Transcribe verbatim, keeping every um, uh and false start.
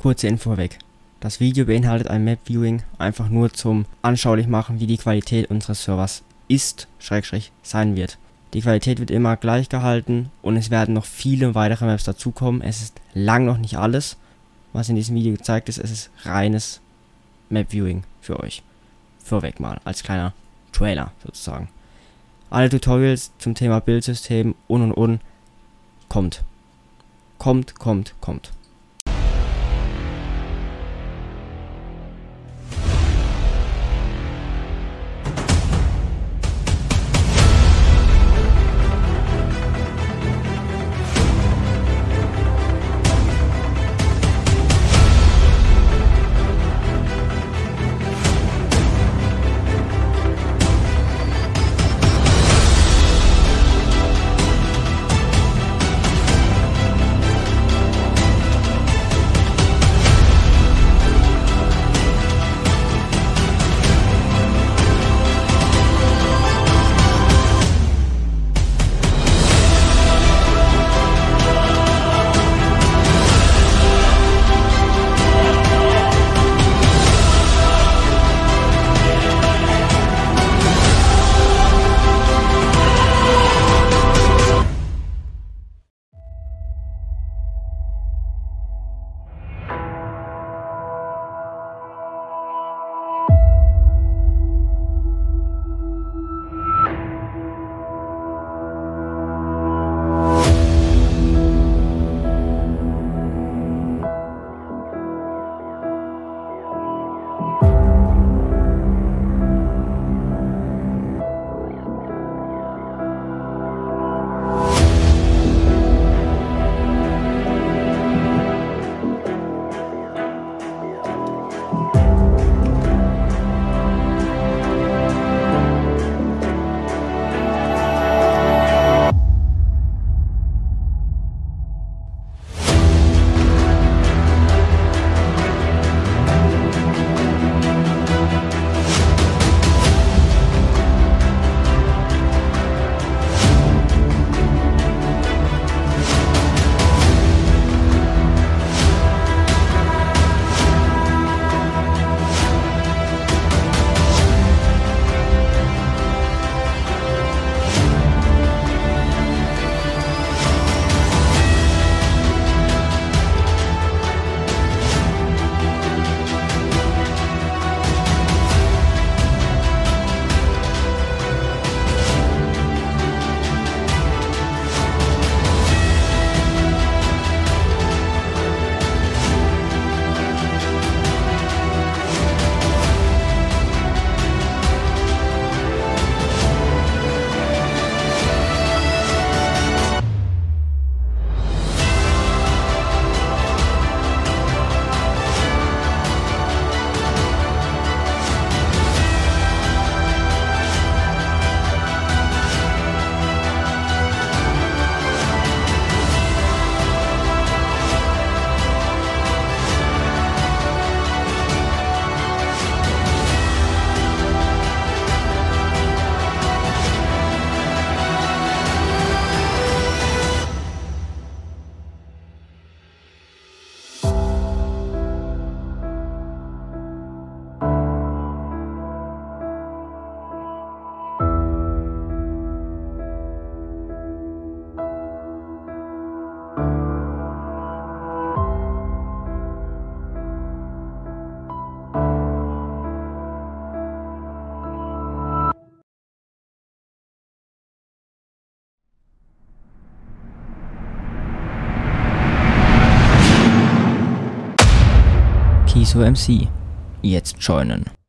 Kurze Info weg. Das Video beinhaltet ein Map-Viewing, einfach nur zum anschaulich machen, wie die Qualität unseres Servers ist, Schrägstrich, sein wird. Die Qualität wird immer gleich gehalten und es werden noch viele weitere Maps dazukommen. Es ist lang noch nicht alles, was in diesem Video gezeigt ist. Es ist reines Map-Viewing für euch. Vorweg mal, als kleiner Trailer sozusagen. Alle Tutorials zum Thema Bildsystem und und und kommt. Kommt, kommt, kommt. Kiso M C. Jetzt joinen.